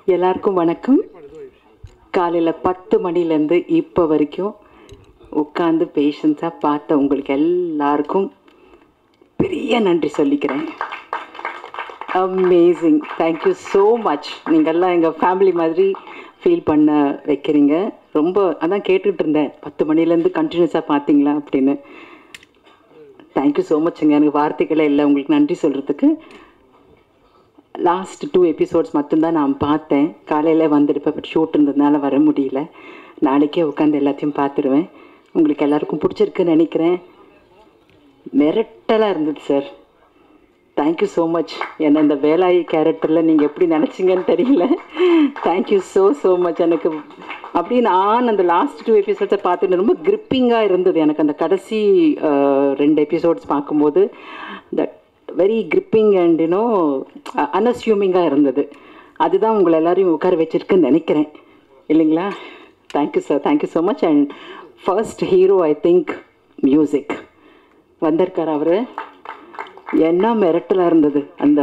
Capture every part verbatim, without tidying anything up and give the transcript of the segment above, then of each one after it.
எல்லாருக்கும் வணக்கம். காலையில் பத்து மணிலேருந்து இப்போ வரைக்கும் உட்காந்து பேஷன்ஸாக பார்த்த உங்களுக்கு எல்லாருக்கும் பெரிய நன்றி சொல்லிக்கிறேன். Amazing, thank you so much. நீங்கள்லாம் எங்கள் ஃபேமிலி மாதிரி ஃபீல் பண்ண வைக்கிறீங்க. ரொம்ப அதான் கேட்டுக்கிட்டு இருந்தேன், பத்து மணிலேருந்து கண்டினியூஸாக பார்த்தீங்களா அப்படின்னு. தேங்க்யூ ஸோ மச்ங்க. எனக்கு வார்த்தைகளே இல்லை உங்களுக்கு நன்றி சொல்கிறதுக்கு. லாஸ்ட் டூ எபிசோட்ஸ் மட்டும்தான் நான் பார்த்தேன். காலையில் வந்துட்டு பட் ஷூட் இருந்ததுனால வர முடியல. நாளைக்கே உட்காந்து எல்லாத்தையும் பார்த்துடுவேன். உங்களுக்கு எல்லாருக்கும் பிடிச்சிருக்குன்னு நினைக்கிறேன். மிரட்டலாக இருந்தது சார். Thank you so much. என்னை இந்த வேலாயி கேரக்டரில் நீங்கள் எப்படி நினச்சிங்கன்னு தெரியல. Thank you so so much. எனக்கு அப்படி நான் அந்த லாஸ்ட் டூ எபிசோட்ஸை பார்த்துட்டு ரொம்ப கிரிப்பிங்காக இருந்தது. எனக்கு அந்த கடைசி ரெண்டு எபிசோட்ஸ் பார்க்கும்போது that very gripping and you know அன்அஸ்யூமிங்காக இருந்தது. அதுதான் உங்களை எல்லாரையும் உட்கார வச்சிருக்குன்னு நினைக்கிறேன், இல்லைங்களா? Thank you sir, thank you so much. And first hero I think music வந்திருக்கார். அவர் என்ன மிரட்டலாக இருந்தது அந்த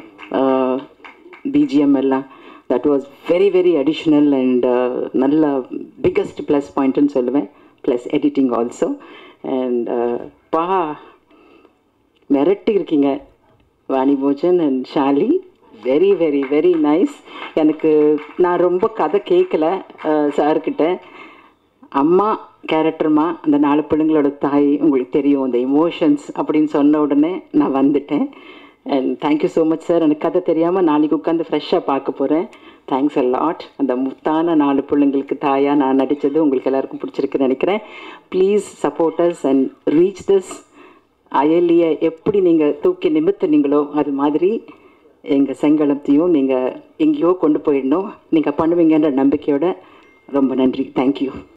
பிஜிஎம் எல்லாம். That was very very additional and நல்ல பிக்கஸ்ட் ப்ளஸ் பாயிண்ட்டுன்னு சொல்லுவேன். Plus editing also. அண்ட் பா மிரட்டி இருக்கீங்க Vani Bhojan and Shali. Very very very nice. எனக்கு நான் ரொம்ப கதை கேட்கல சார்கிட்ட. அம்மா கேரக்டர்மா, அந்த நாலு பிள்ளைங்களோட தாய், உங்களுக்கு தெரியும் அந்த இமோஷன்ஸ் அப்படின்னு சொன்ன உடனே நான் வந்துட்டேன். And thank you so much sir. எனக்கு கதை தெரியாமல் நாளைக்கு உட்காந்து ஃப்ரெஷ்ஷாக பார்க்க போகிறேன். Thanks a lot. அந்த முத்தான நாலு பிள்ளைங்களுக்கு தாயாக நான் நடித்தது உங்களுக்கு எல்லாருக்கும் பிடிச்சிருக்குன்னு நினைக்கிறேன். Please supporters and reach this. அயலியை எப்படி நீங்கள் தூக்கி நிமித்துனீங்களோ அது மாதிரி எங்கள் செங்கலத்தையும் நீங்கள் எங்கேயோ கொண்டு போயிடணும். நீங்கள் பண்ணுவீங்கன்ற நம்பிக்கையோட ரொம்ப நன்றி. தேங்க்யூ.